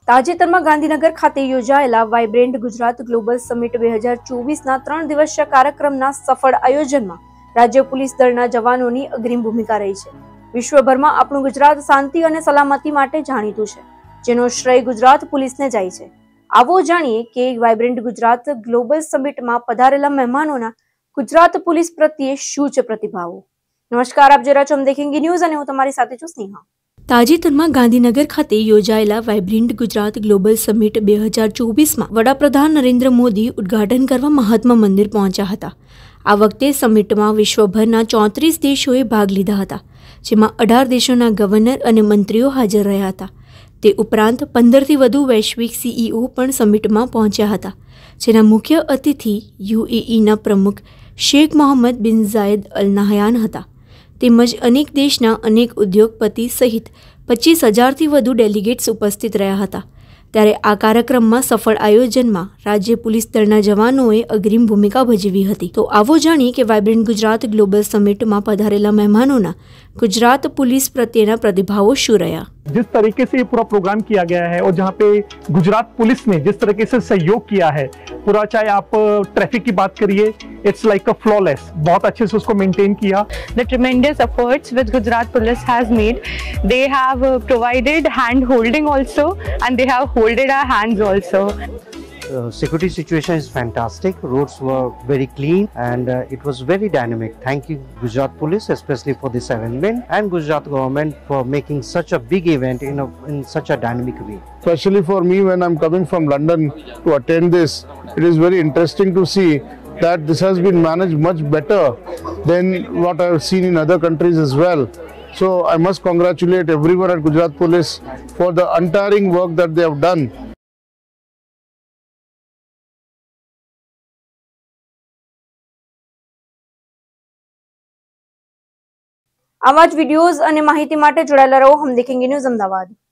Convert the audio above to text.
તાજેતરમાં ગાંધીનગર ખાતે યોજાયેલા વાઇબ્રન્ટ ગુજરાત ગ્લોબલ સમિટ 2024ના 3 દિવસીય કાર્યક્રમના સફળ આયોજનમાં રાજ્ય પોલીસ દળના જવાનોની અગ્રીમ ભૂમિકા રહી છે। વિશ્વભરમાં આપણું ગુજરાત શાંતિ અને સલામતી માટે જાણીતું છે, જેનો શ્રેય ગુજરાત પોલીસને જાય છે। આવો જાણીએ કે વાઇબ્રન્ટ ગુજરાત ગ્લોબલ સમિટમાં પધારેલા મહેમાનોના ગુજરાત પોલીસ પ્રત્યે શું છે પ્રતિભાવો। નમસ્કાર, આપ જોઈ રહ્યા છો દેખેંગે ન્યૂઝ અને હું તમારી સાથે છું સ્નેહા। તાજેતરમાં ગાંધીનગર ખાતે યોજાયેલા વાઇબ્રન્ટ ગુજરાત ગ્લોબલ સમિટ 2024માં વડાપ્રધાન નરેન્દ્ર મોદી ઉદ્ઘાટન કરવા મહાત્મા મંદિર પહોંચ્યા હતા। આ વખતે સમિટમાં વિશ્વભરના 34 દેશોએ ભાગ લીધા હતા, જેમાં 18 દેશોના ગવર્નર અને મંત્રીઓ હાજર રહ્યા હતા। તે ઉપરાંત 15થી વધુ વૈશ્વિક સીઈઓ પણ સમિટમાં પહોંચ્યા હતા, જેના મુખ્ય અતિથિ યુએઈના પ્રમુખ શેખ મોહમ્મદ બિન ઝાયદ અલ નહયાન હતા, તેમજ અનેક દેશના અનેક ઉદ્યોગપતિ સહિત 25,000થી વધુ ડેલિગેટ્સ ઉપસ્થિત રહ્યા હતા। ત્યારે આ કાર્યક્રમમાં સફળ આયોજનમાં રાજ્ય પોલીસ દળના જવાનોએ અગ્રીમ ભૂમિકા ભજવી હતી। તો આવો જાણીએ કે વાઇબ્રન્ટ ગુજરાત ગ્લોબલ સમિટમાં પધારેલા મહેમાનોના गुजरात पुलिस प्रत्येना प्रतिभावों शू रहा। जिस तरीके से ये पूरा प्रोग्राम किया गया है और जहाँ पे गुजरात पुलिस ने जिस तरीके से सहयोग किया है पूरा, चाहे आप ट्रैफिक की बात करिए, इट्स लाइक अ फ्लॉलेस, बहुत अच्छे से उसको मेंटेन किया। The tremendous efforts which Gujarat Police has made, they have provided hand holding also and they have holded our hands also. Security situation is fantastic. Roads were very clean and it was very dynamic. Thank you Gujarat Police, especially for this event, and Gujarat government for making such a big event in such a dynamic way. Especially for me, when I'm coming from London to attend this, it is very interesting to see that this has been managed much better than what I've seen in other countries as well. So I must congratulate everyone at Gujarat Police for the untiring work that they have done. આવા જ videos અને માહિતી માટે જોડાયેલા રહો હમ દેખેંગે news Ahmedabad.